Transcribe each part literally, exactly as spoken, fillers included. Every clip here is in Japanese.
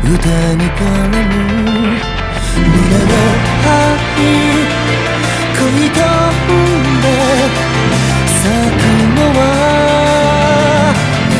歌に絡む胸の針恋とんで咲くのは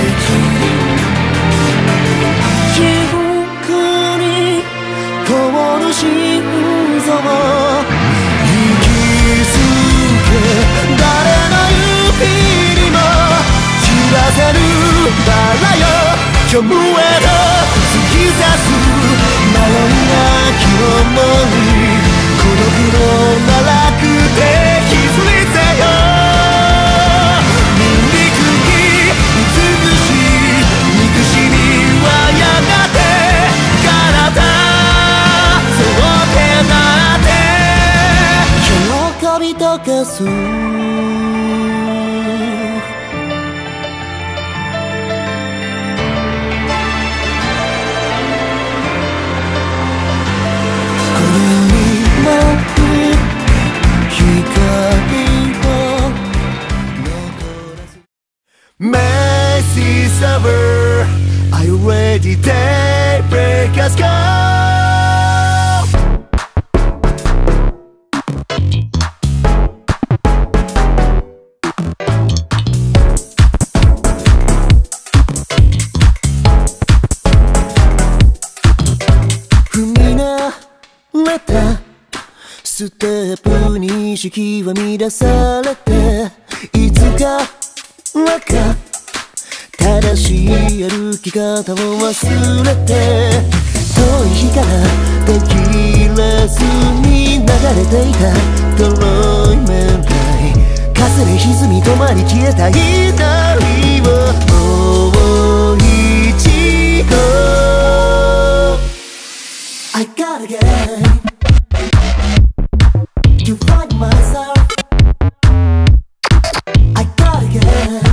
記憶に凍る心臓を引きつけ誰の指にも散らせるバラよ虚無へと突き刺す迷いなき想い孤独の奈落で気づいてよ醜い美しい憎しみはやがて彼方そう手なって喜び溶かすMacy Summer, are you ready? Daybreak, let's go! 踏み慣れたステップに意識は乱されていつかわか正しい歩き方を忘れて遠い日から途切れずに流れていた黒い未来かすれ歪み止まり消えた祈りをもう一度 I gotta get to find myself I gotta get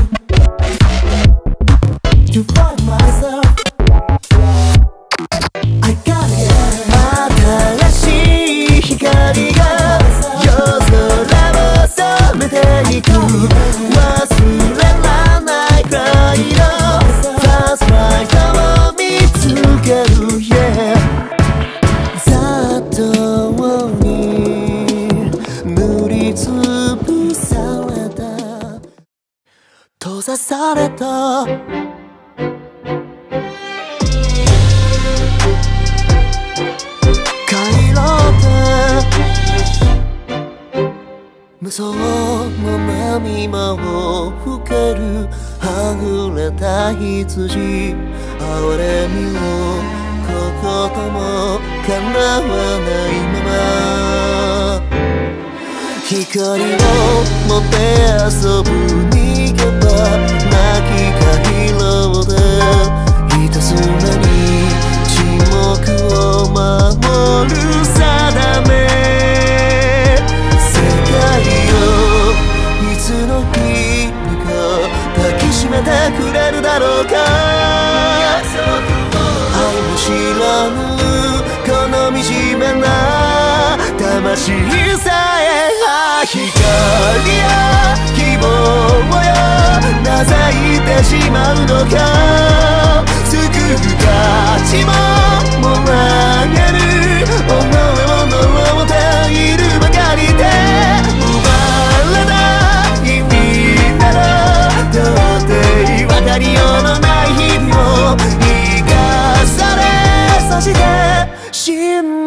to find myself I gotta get 新しい光が夜空を染めていく忘れられないくらいの Fast light を見つける Yeah ざっとに塗りつぶされた閉ざされた無双の波間を吹けるはぐれた羊哀れみをこことも叶わないまま光を持って遊ぶ逃げ場なき回廊でひたすらに沈黙を守る定めいつの日にか抱きしめてくれるだろうか愛も知らぬこの惨めな魂さえ光や希望よなざいてしまうのか救う価値ももらえる己を呪っているばかりで到底分かりようのない日々を生かされそして死ん